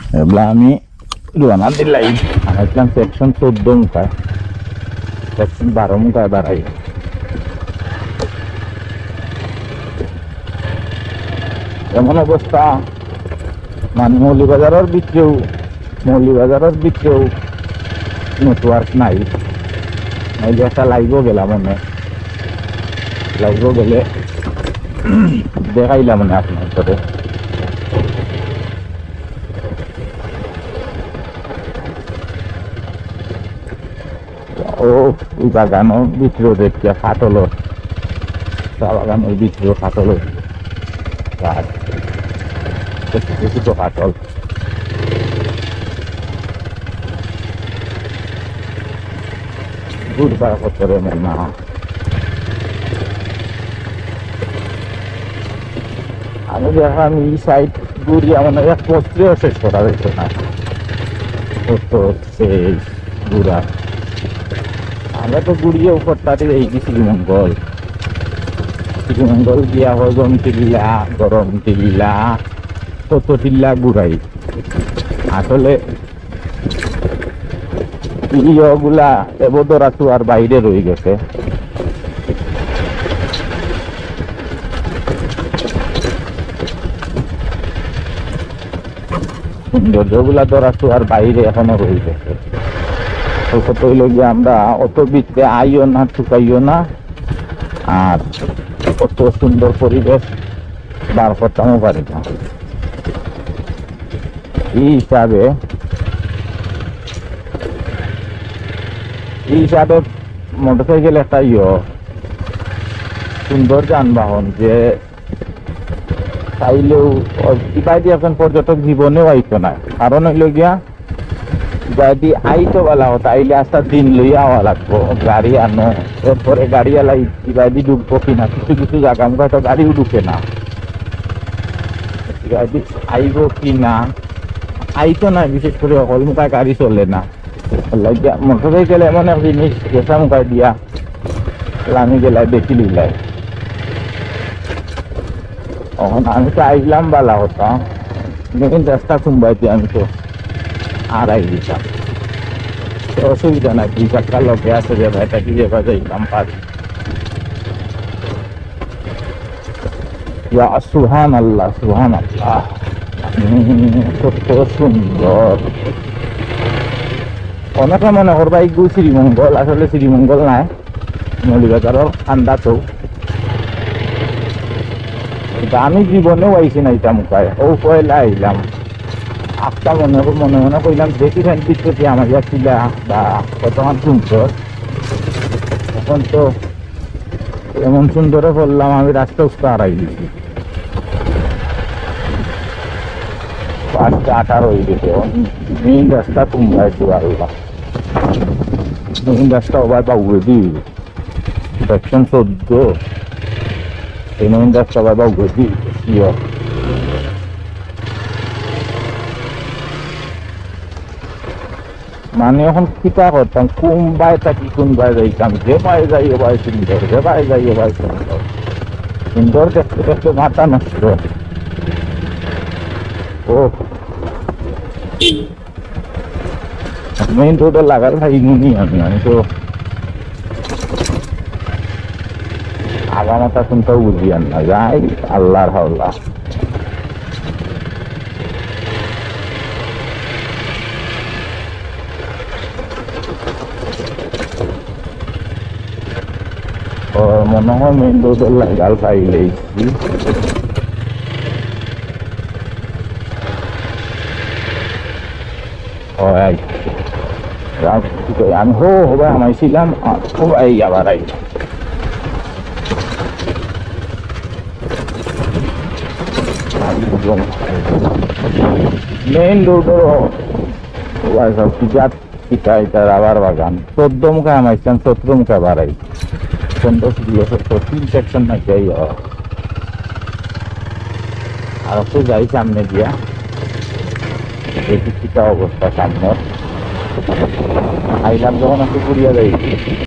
এগুলা আমি রোয়ানা দিলাই আসলাম সেকশন 14 মুখায়, সেকশন 12 মুখায় বাড়াই। এমন অবস্থা মানে মৌলিবাজারের ভিতরেও নেটওয়ার্ক নাই। নইলে একটা লাইভও গেলাম, মনে লাইভও গেলে দেখাইলাম মনে আপনার করে। ও ওই বাগানের ভিতরেও দেখিয়া ফাটলো, চা বাগানের ভিতরেও ফাটলো গাছ, ছোট ফাটল। ঘুরবার করে না আমি দেখলাম এই সাইড ঘুরিয়া মানে এক পত্রেও শেষ করা যেত না, কত সেই ঘুরা। আমরা তো ঘুরিয়ে উপরটাতে এই শ্রীমঙ্গল গিয়া হজম টিল্লা, গরম টিল্লা, কত টিল্লা ঘুরাই। আসলে ইগুলা এবদরা তো আর বাইরে রয়ে গেছে। সৌন্দর্যগুলা ধরা তো আর বাইরে এখনো রয়ে গেছে। কত হইল গিয়ে আমরা অত বিচে আইও না, ঠুকাইও না, আর কত সুন্দর পরিবেশ বার করতেও পারি না। এই হিসাবে মোটরসাইকেল একটা সুন্দর যানবাহন, যে চাইলেও ইবাইদি এখন পর্যটক জীবনেও আইতো না। কারণ হইল গিয়া যদি আইতো বলা হতো আইলে আস্তা দিন লইয়া আওয়া লাগবো, গাড়ি আনো, এরপরে গাড়ি আলাই ইবাইদি ঢুকবো কিনা, কিছু জায়গা আমরা তো গাড়িও ঢুকে না, আইব কিনা আইতো না। বিশেষ করে অকল মুখায় গাড়ি চলে না। মোটরসাইকেল এমন এক জিনিস গেছা মুখায় দিয়া আমি গেলাই দেখি লিলাই। এখন আমি তো আইলাম বালা হতাম, লেকিন রাস্তা কুম্বাইতে আমি তো আর আই দিতাম, অসুবিধা নাই। 2 চাকা লোকে আছে যে ভাইটা কি যে যাইতাম পারি। সুবহান আল্লাহ, সুবহান আল্লাহ, কত সুন্দর। অনেকে মনে করবা এইগু শ্রীমঙ্গল, আসলে শ্রীমঙ্গল নাই, মৌলিবাজারের ঠান্ডা তো। আমি জীবনেও আইসি না এটা মুখায়, ও পয়লা আইলাম। একটা মনে কইলাম দেখি ফ্যান পিছতে আমার যাচ্ছিলা বা কতক্ষণ সুন্দর। এখন তো এমন সুন্দরে বললাম আমি রাস্তা উস্তা হারাই দিচ্ছি। 5:18 হয়ে গেছে। মেইন রাস্তা কুম্বাই দিয়ে আল্লাহ, মেইন রাস্তা ওবার বাবু দি সেকশন 14, এই মেইন রাস্তা ওবার বাবু দি মানে এখন কিতা করতাম, কোনবাই থাকি কোনবাই যাইতাম, যে পায়ে যাই এবার সুন্দর, যে পায়ে যাই এবার সুন্দর। সুন্দর দেখতে দেখতে মাথা নষ্ট। ও মেইন রোডে লাগার ভাইনি আমি তো আগামাতা শুনতেও বুঝি আর না, যাই আল্লাহর হাওলা। মনে হয় মেইন রোডের লাগাল পাইলেছি। আমি হবে আমাইছিলাম, এই আবার আই মেইন রোডের এটা রাবার বাগান। 14 মুখে আমাইছিলাম, 17 মুখে বাড়াই 3 সেকশন না যাই। আর একটু যাই সামনে দিয়া দেখি কিটা অবস্থা সামনে। আইলাম যখন একটু ঘুরিয়া যাই।